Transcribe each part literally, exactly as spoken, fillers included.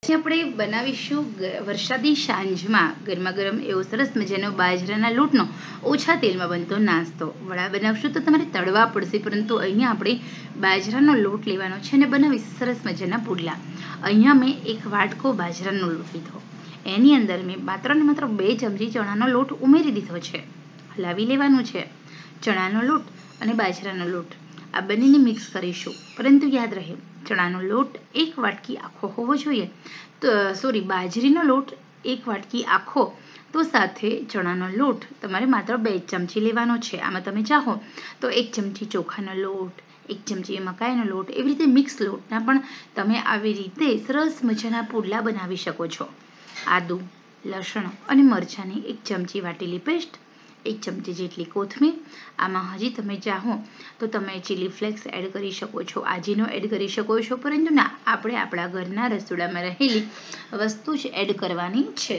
આજે આપણે બનાવીશું વરસાદી સાંજમાં ગરમા ગરમ એવો સરસ મજાનો બાજરાના લોટનો ઓછા તેલમાં બનતો નાસ્તો. વડા બનાવશું તો તમારે તળવા પડશે, પરંતુ અહીંયા આપણે બાજરાનો લોટ લેવાનો છે અને બનાવી સરસ મજાના પુડલા. અહીંયા મેં એક વાટકો બાજરાનો લોટ લીધો. એની અંદર મેં માત્ર ને માત્ર બે ચમચી ચણાનો લોટ ઉમેરી દીધો છે. હલાવી લેવાનું છે. ચણાનો લોટ અને બાજરાનો લોટ આ બંનેને મિક્સ કરીશું, પરંતુ યાદ રહે ચણાનો લોટ એક વાટકી આખો હોવો જોઈએ. તો સોરી બાજરીનો લોટ એક વાટકી આખો, તો સાથે ચણાનો લોટ તમારે માત્ર બે ચમચી લેવાનો છે. આમાં તમે ચાહો તો એક ચમચી ચોખાનો લોટ, એક ચમચી મકાઈનો લોટ, એવી રીતે મિક્સ લોટના પણ તમે આવી રીતે સરસ મજાના પુડલા બનાવી શકો છો. આદુ, લસણ અને મરચાંની એક ચમચી વાટેલી પેસ્ટ, એક ચમચી જેટલી કોથમીર. આમાં હજી તમે ચાહો તો તમે ચીલી ફ્લેક્સ એડ કરી શકો છો, આજીનો એડ કરી શકો છો, પરંતુ ના, આપણે આપણા ઘરના રસોડામાં રહેલી વસ્તુ જ એડ કરવાની છે.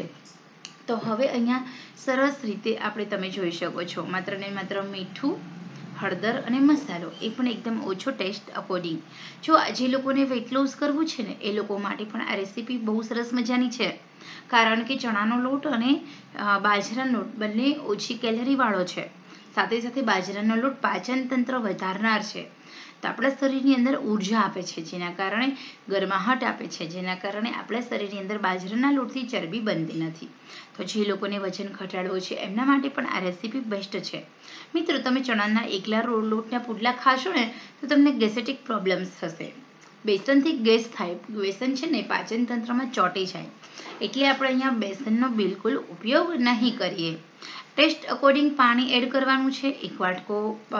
તો હવે અહીંયા સરસ રીતે આપણે તમે જોઈ શકો છો માત્ર ને માત્ર મીઠું, હળદર અને મસાલો, એ પણ એકદમ ઓછો ટેસ્ટ અકોર્ડિંગ. જો જે લોકોને વેઇટ લોસ કરવું છે ને એ લોકો માટે પણ આ રેસીપી બહુ સરસ મજાની છે, કારણ કે ચણાનો લોટ અને બાજરાનો લોટ બંને ઓછી કેલરી વાળો છે. સાથે સાથે બાજરાનો લોટ પાચન તંત્ર વધારનાર છે, તો આપણા શરીરની અંદર ઉર્જા આપે છે, જેના કારણે ગરમાહટ આપે છે, જેના કારણે આપણા શરીરની અંદર બાજરાના લોટથી ચરબી બનતી નથી. તો જે લોકોને વજન ઘટાડવો છે એમના માટે પણ આ રેસીપી બેસ્ટ છે. મિત્રો, તમે ચણાના એકલા લોટના પુડલા ખાશો ને તો તમને ગેસ્ટ્રિક પ્રોબ્લેમ્સ થશે. બેસનથી ગેસ થાય, બેસન છે ને પાચન તંત્રમાં ચોંટી જાય, એટલે આપણે અહીંયા બેસનનો બિલકુલ ઉપયોગ નહીં કરીએ. ટેસ્ટ અકોર્ડિંગ પાણી એડ કરવાનું છે. એક વાટકો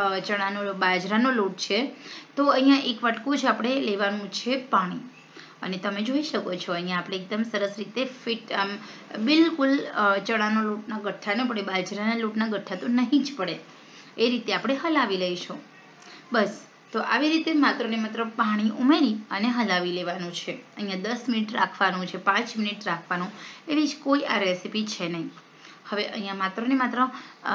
ચણાનો બાજરાનો લોટ છે, તો અહીંયા એક વાટકો જ આપણે લેવાનું છે પાણી. અને તમે જોઈ શકો છો અહીંયા આપણે એકદમ સરસ રીતે ફિટ, આમ બિલકુલ ચણાનો લોટના ગઠ્ઠા ન પડે, બાજરાના લોટના ગઠ્ઠા તો નહીં જ પડે, એ રીતે આપણે હલાવી લઈશું. બસ, તો આવી રીતે માત્ર ને માત્ર પાણી ઉમેરી અને હલાવી લેવાનું છે. અહીંયા દસ મિનિટ રાખવાનું છે, પાંચ મિનિટ રાખવાનું, એવી જ કોઈ આ રેસીપી છે નહીં. હવે અહીંયા માત્ર ને માત્ર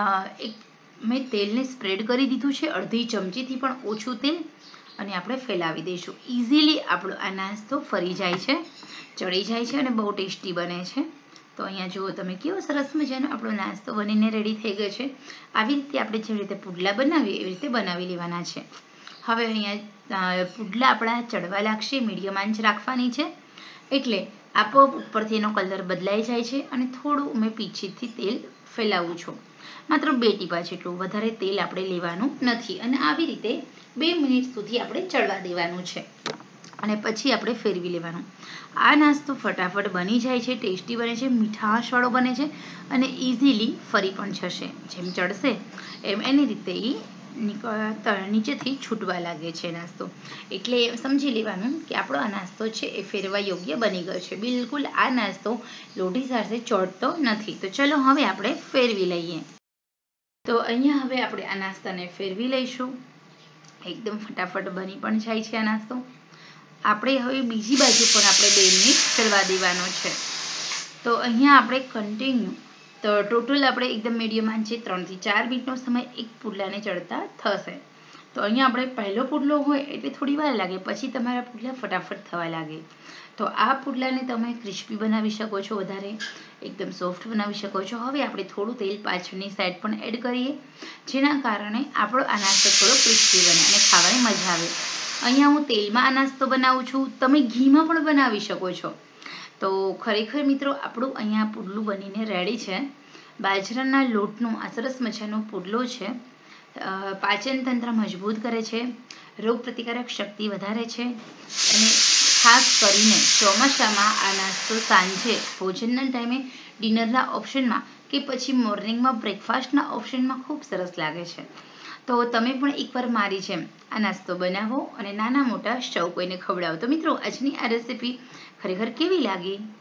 એક મેં તેલને સ્પ્રેડ કરી દીધું છે, અડધી ચમચીથી પણ ઓછું તેલ, અને આપણે ફેલાવી દઈશું. ઇઝીલી આપણો આ નાસ્તો ફરી જાય છે, ચડી જાય છે અને બહુ ટેસ્ટી બને છે. તો અહીંયા જુઓ તમે કેવો સરસ મજાનો આપણો નાસ્તો બનીને રેડી થઈ ગયો છે. આવી રીતે આપણે જેવી રીતે પુડલા બનાવીએ એવી રીતે બનાવી લેવાના છે. હવે અહીંયા પુડલા આપણા ચડવા લાગશે, મીડિયમ આંચ રાખવાની છે, એટલે આપોઆપ ઉપરથી એનો કલર બદલાઈ જાય છે. અને થોડું મેં પીછીથી તેલ ફેલાવું છું, માત્ર બે ટીપા જેટલું, વધારે તેલ આપણે લેવાનું નથી. અને આવી રીતે બે મિનિટ સુધી આપણે ચડવા દેવાનું છે, અને પછી આપણે ફેરવી લેવાનું. આ નાસ્તો ફટાફટ બની જાય છે, ટેસ્ટી બને છે, મીઠાશવાળો બને છે, અને ઇઝીલી ફરી પણ જશે. જેમ ચડશે એમ એની રીતે એ નીચેથી છૂટવા લાગે છે નાસ્તો, એટલે સમજી લેવાનું કે આપણો આ નાસ્તો છે એ ફેરવા યોગ્ય બની ગયો છે. બિલકુલ આ નાસ્તો લોટી સાથે ચોટતો નથી. તો ચલો હવે આપણે ફેરવી લઈએ. તો અહીંયા હવે આપણે આ નાસ્તાને ફેરવી લઈશું. એકદમ ફટાફટ બની પણ જાય છે આ નાસ્તો. આપણે હવે બીજી બાજુ પણ આપણે બે મિનિટ ચડવા દેવાનો છે. તો અહીંયા આપણે કન્ટિન્યુ, તો ટોટલ આપણે એકદમ મીડિયમ આંચે ત્રણથી ચાર મિનિટનો સમય એક પુડલાને ચડતા થશે. તો અહીંયા આપણે પહેલો પુડલો હોય એટલે થોડી વાર લાગે, પછી તમારા પુડલા ફટાફટ થવા લાગે. તો આ પુડલાને તમે ક્રિસ્પી બનાવી શકો છો, વધારે એકદમ સોફ્ટ બનાવી શકો છો. હવે આપણે થોડું તેલ પાછળની સાઈડ પણ એડ કરીએ, જેના કારણે આપણો આ નાસ્તો થોડો ક્રિસ્પી બને અને ખાવાની મજા આવે. અહીંયા હું તેલમાં આ નાસ્તો બનાવું છું, તમે ઘીમાં પણ બનાવી શકો છો. તો ખરેખર મિત્રો, આપણું અહીંયા પુડલું બનીને રેડી છે. બાજરાના લોટનો આ સરસ મજાનો પુડલો છે, પાચન તંત્ર મજબૂત કરે છે, રોગ પ્રતિકારક શક્તિ વધારે છે, અને ખાસ કરીને ચોમાસામાં આ નાસ્તો સાંજે ભોજનના ટાઈમે ડિનરના ઓપ્શનમાં કે પછી મોર્નિંગમાં બ્રેકફાસ્ટના ઓપ્શનમાં ખૂબ સરસ લાગે છે. તો તમે પણ એકવાર મારી જેમ આ નાસ્તો બનાવો અને નાના મોટા સૌ કોઈને ખવડાવો. તો મિત્રો, આજની આ રેસીપી ખરેખર કેવી લાગી